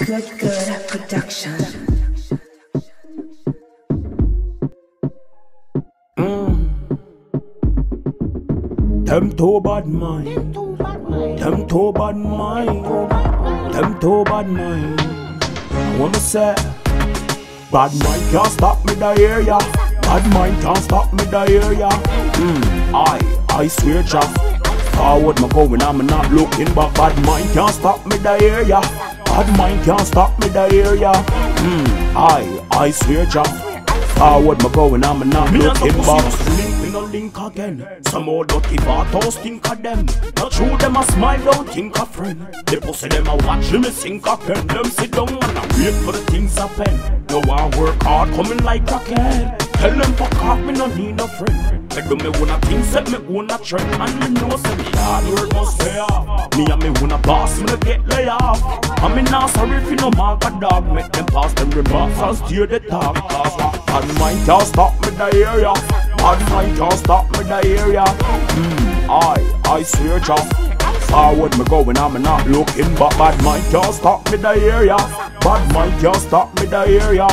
Good production. Them too bad mind. Them too bad mind. Them too bad mind. I wanna say, bad mind can't stop me the area. Bad mind can't stop me the area. I swear Jah. Forward my going, I'm not looking back. Bad mind can't stop me the area. Bad mind can't stop me the area. I swear Jah. Forward my going, I'm not looking back. Me no link again. Some more dirty battles think of them. Not true them a smile, don't think of friend. They pussy them a watch me sink again. Them sit down and I wait for the things happen. No one work hard coming like a can. Tell them fuck off, me no need no friend. Me do me wanna things set me wanna trend. And me know say me hard work must pay off. Me and me wanna boss, me no get lay off. And me not sorry if you no mark a dog. Make them pass them remarks and steer the talk. Cause bad mind can't stop me the area. Bad mind can't stop me the area. I swear Jah. Forward me going, I'm not looking back. Bad mind can't stop me the area. Bad mind can't stop me the area.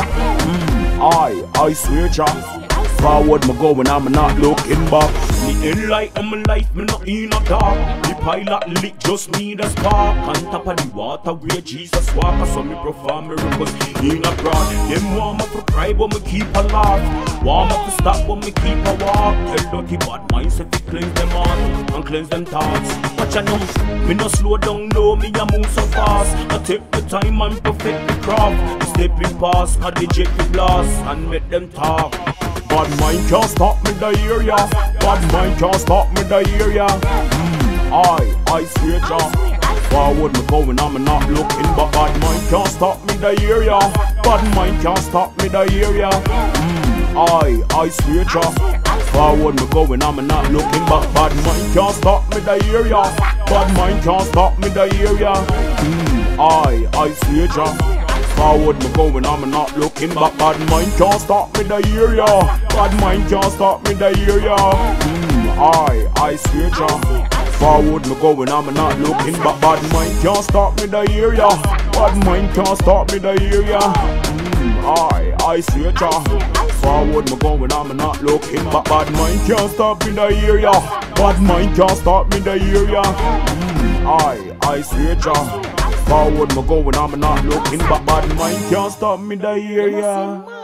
I swear Jah. Forward me going, I'm not looking back. Me in light of my life, me not in a dark. The pilot lit just need a spark. On top of the water where Jesus walk. So me perform miracles in a crowd. Them want me to cry but me keep a laugh. Want me to stop but me keep a walk. Tell dirty bad minds if you cleanse them heart and cleanse them thoughts. Watch I know, me no slow down no, me a move so fast. I take the time and perfect the craft. Step in past, I digit the blast and make them talk. Bad mind can't stop me the area. Bad mind can't stop me the area. I swear Jah. Forward me going, I'm not looking. But bad mind can't stop me the area. Bad mind can't stop me the area. I swear Jah. Forward me going, I'm not looking. But bad mind can't stop me the area. Bad mind can't stop me the area. I swear Jah. Forward me going, I'm not looking back. Bad mind can't stop me the area. Bad mind can't stop me the area. I swear Jah. Forward me going, I'm not looking back. Bad mind can't stop me the area. Bad mind can't stop me the area. I swear Jah. Forward me going, I'm not looking back. Bad mind can't stop me the area. Bad mind can't stop me the area. I swear Jah. Forward me going, I'm not looking back. Bad mind can't stop me the area.